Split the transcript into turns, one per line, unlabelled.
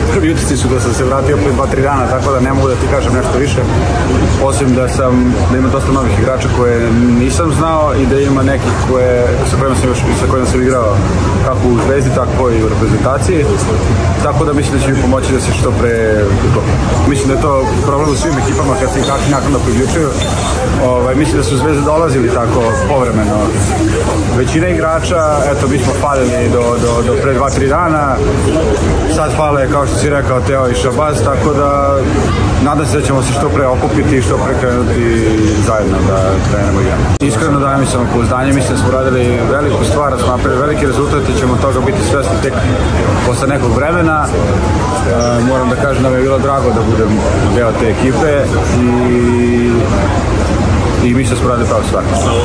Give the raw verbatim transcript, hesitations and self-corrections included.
prvi utisci su da sam se vratio pre dva tri dana, tako da ne mogu da ti kažem nešto više, osim da sam, da ima dosta novih igrača koje nisam znao i da ima nekih koje, sa kojima sam, još, sa kojima sam igrao kako u Zvezdi, tako i u reprezentaciji, tako da mislim da će mi pomoći da se što pre uklopi. Mislim da je to problem u svim ekipama kad se igrači nakon priključuju. Ovaj, mislim da su Zvezde dolazili tako povremeno. Većina igrača, eto, mi smo falili do, do, do pre dva tri dana, sad fale, kao što si rekao, Teo i Šabaz, tako da nadam se da ćemo se što pre okupiti i što pre krenuti zajedno da krenemo igrati. Iskreno dajem mi samopouzdanje, mislim da smo radili veliku stvar, da smo napravili veliki rezultat i ćemo toga biti svesni tek posle nekog vremena. E, moram da kažem da mi je bilo drago da budem deo te ekipe i, i mislim da smo radili pravu stvar.